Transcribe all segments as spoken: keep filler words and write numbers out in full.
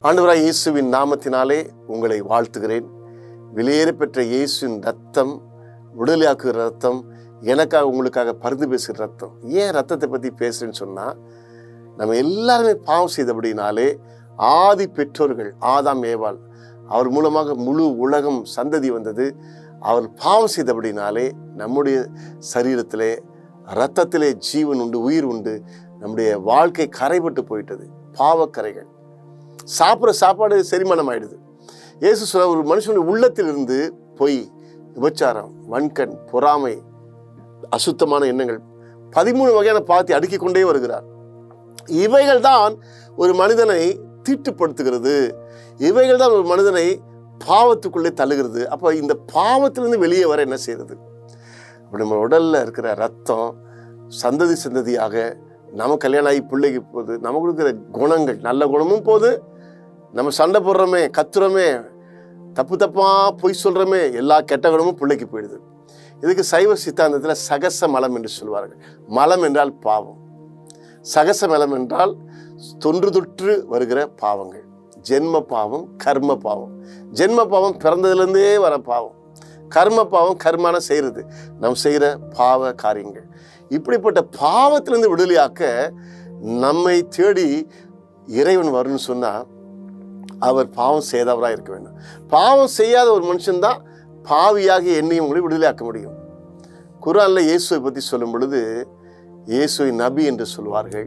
ஆண்டவராய் இயேசுவின் நாமத்தினாலே உங்களை வாழ்த்துகிறேன். வெளியேற பெற்ற இயேசுவின் ரத்தம், விடுதலையாக்குகிற ரத்தம், எனக்காக உங்களுக்காக பரிந்து பேசுகிற ரத்தம். ஏன் ரத்தத்தை பற்றி பேசுகிறேன்னு சொன்னால், நம்ம எல்லாருமே பாவம் செய்தபடினாலே ஆதி பெற்றோர்கள் ஆதாம் ஏவாள், அவர் மூலமாக முழு உலகம் சந்ததி வந்தது. அவர் பாவம் செய்தபடினாலே நம்முடைய சரீரத்திலே இரத்தத்திலே ஜீவன் உண்டு, உயிர் உண்டு. நம்முடைய வாழ்க்கை கரைபட்டு போயிட்டது. பாவக்கரைகள் சாப்பிட்ற சாப்பாடு செரிமானம் ஆயிடுது. இயேசு சொல்ல, ஒரு மனுஷனுடைய உள்ளத்திலிருந்து பொய், விபச்சாரம், வன்கண், பொறாமை, அசுத்தமான எண்ணங்கள், பதிமூணு வகையான பாவத்தை அடுக்கிக் கொண்டே வருகிறார். இவைகள் தான் ஒரு மனிதனை தீட்டுப்படுத்துகிறது. இவைகள் தான் ஒரு மனிதனை பாவத்துக்குள்ளே தள்ளுகிறது. அப்போ இந்த பாவத்திலிருந்து வெளியே வர என்ன செய்யறது? அப்படி நம்ம உடல்ல இருக்கிற ரத்தம் சந்ததி சந்ததியாக நம்ம கல்யாணம் ஆகி பிள்ளைக்கு போகுது. நமக்கு இருக்கிற குணங்கள், நல்ல குணமும் போகுது. நம்ம சண்டை போடுறோமே, கத்துறோமே, தப்பு தப்பா பொய் சொல்றோமே, எல்லா கெட்ட குணமும் பிள்ளைக்கு போயிடுது. இதுக்கு சைவ சித்தாந்தத்தில் சகச மலம் என்று சொல்வார்கள். மலம் என்றால் பாவம், சகச மலம் என்றால் தொன்று தொற்று வருகிற பாவங்கள். ஜென்ம பாவம், கர்ம பாவம். ஜென்ம பாவம் பிறந்ததுலேருந்தே வர பாவம். கர்ம பாவம் கர்மான செய்கிறது, நாம் செய்கிற பாவ காரியங்கள். இப்படிப்பட்ட பாவத்திலிருந்து விடுதலையாக்க நம்மை தேடி இறைவன் வரும்னு சொன்னால், அவர் பாவம் செய்தவராக இருக்க வேண்டும். பாவம் செய்யாத ஒரு மனுஷன்தான் பாவியாக என்னையும் உங்களை விடுதலையாக்க முடியும். குர்ஆன்ல இயேசுவை பற்றி சொல்லும் பொழுது, இயேசுவை நபி என்று சொல்வார்கள்,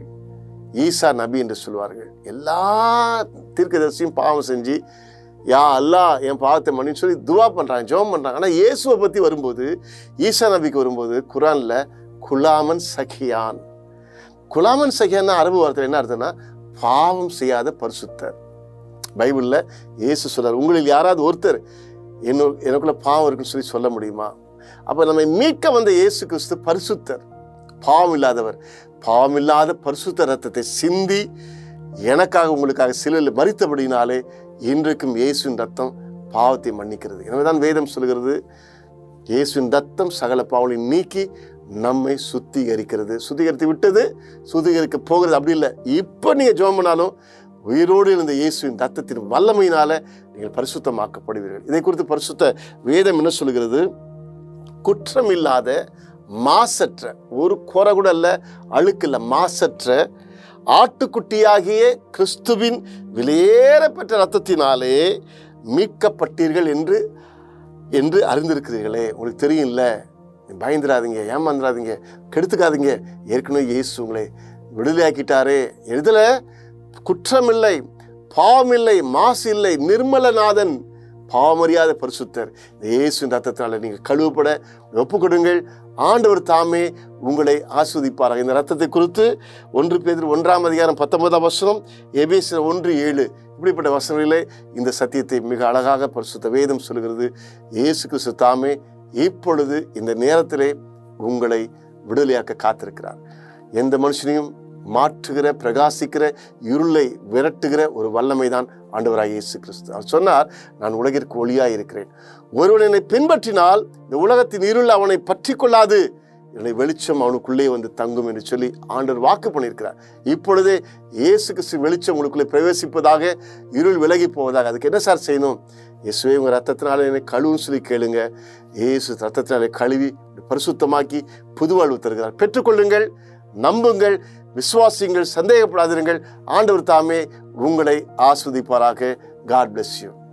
ஈசா நபி என்று சொல்வார்கள். எல்லா தீர்க்கதரிசியும் பாவம் செஞ்சு, யா அல்லாஹ் என் பாவத்தை மன்னின்னு சொல்லி துவா பண்ணுறாங்க, ஜெபம் பண்ணுறாங்க. ஆனால் இயேசுவை பற்றி வரும்போது, ஈசா நபிக்கு வரும்போது குர்ஆன்ல குலாமன் சகியான். குலாமன் சகியான் அரபு வார்த்தை என்ன அர்த்தம்னா, பாவம் செய்யாத பரிசுத்தர். பைபிளில் இயேசு சொல்றார், உங்களில் யாராவது ஒருத்தர் என்ன எனக்குள்ள பாவம் இருக்குன்னு சொல்லி சொல்ல முடியுமா? அப்போ நம்ம மீட்க வந்த இயேசு கிறிஸ்து பரிசுத்தர், பாவம் இல்லாதவர். பாவம் இல்லாத பரிசுத்த ரத்தத்தை சிந்தி எனக்காக உங்களுக்காக சிலுவையில் மரித்தபடினாலே இன்றைக்கும் இயேசுவின் ரத்தம் பாவத்தை மன்னிக்கிறது. எனவேதான் வேதம் சொல்கிறது, இயேசுவின் ரத்தம் சகல பாவங்களை நீக்கி நம்மை சுத்திகரிக்கிறது. சுத்திகரித்து விட்டது, சுத்திகரிக்க போகிறது. அப்படி இல்லை, இப்போ நீங்கள் ஜெபம் பண்ணாலும் உயிரோடு இருந்த இயேசுவின் ரத்தத்தின் வல்லமையினால நீங்கள் பரிசுத்தமாக்கப்படுவீர்கள். இதை குறித்து பரிசுத்த வேதம் என்ன சொல்கிறது? குற்றம் இல்லாத மாசற்ற, ஒரு குறை கூட அல்ல, அழுக்கு இல்லை, மாசற்ற ஆட்டுக்குட்டியாகிய கிறிஸ்துவின் விலையேற பெற்ற ரத்தத்தினாலே மீட்கப்பட்டீர்கள் என்று என்று அறிந்திருக்கிறீர்களே. உங்களுக்கு தெரியும் இல்லை? பயந்துடாதீங்க, ஏமாந்துடாதீங்க, கெடுத்துக்காதீங்க. ஏற்கனவே இயேசு உங்களை விடுதலையாக்கிட்டாரே. எழுதல, குற்றமில்லை, பாவமில்லை, மாசு இல்லை, நிர்மலநாதன், பாவமறியாத பரிசுத்தர். இயேசுவின் ரத்தத்தினால நீங்கள் கழுவப்பட ஒப்பு கொடுங்கள். ஆண்டவர் தாமே உங்களை ஆஸ்வதிப்பாராக. இந்த ரத்தத்தை குறித்து ஒன்று பேதுரு ஒன்றாம் அதிகாரம் பத்தொன்பதாம் வசனம், எபேசியர் ஒன்று ஏழு, இப்படிப்பட்ட வசனங்களிலே இந்த சத்தியத்தை மிக அழகாக பரிசுத்த வேதம் சொல்கிறது. இயேசு கிறிஸ்து தாமே இப்பொழுது இந்த நேரத்திலே உங்களை விடுதலையாக்க காத்திருக்கிறார். எந்த மனுஷனையும் மாற்றுகிற, பிரகாசிக்கிற, இருளை விரட்டுகிற ஒரு வல்லமை தான் ஆண்டவராய் இயேசு கிறிஸ்து. அவர் சொன்னார், நான் உலகிற்கு ஒளியாய் இருக்கிறேன். ஒருவன் என்னை பின்பற்றினால் இந்த உலகத்தின் இருள் அவனை பற்றி கொள்ளாது, என்னை வெளிச்சம் அவனுக்குள்ளே வந்து தங்கும் என்று சொல்லி ஆண்டவர் வாக்கு பண்ணியிருக்கிறார். இப்பொழுதே இயேசு கிறிஸ்து வெளிச்சம் உங்களுக்குள்ளே பிரவேசிப்பதாக, இருள் விலகி போவதாக. அதுக்கு என்ன சார் செய்யணும்? இயேசுவே உங்கள் ரத்தத்தினால என்னை கழுவுன்னு சொல்லி கேளுங்க. இயேசு ரத்தத்தினாலே கழுவி பரிசுத்தமாக்கி புது வாழ்வு தருகிறார். பெற்றுக்கொள்ளுங்கள், நம்புங்கள், விசுவாசியுங்கள், சந்தேகப்படாதிருங்கள். ஆண்டவர் தாமே உங்களை ஆஸ்வதிப்பாராக. God bless you.